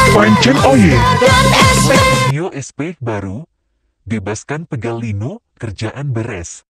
Pancen oye. Neo SP baru, bebaskan pegal lino, kerjaan beres.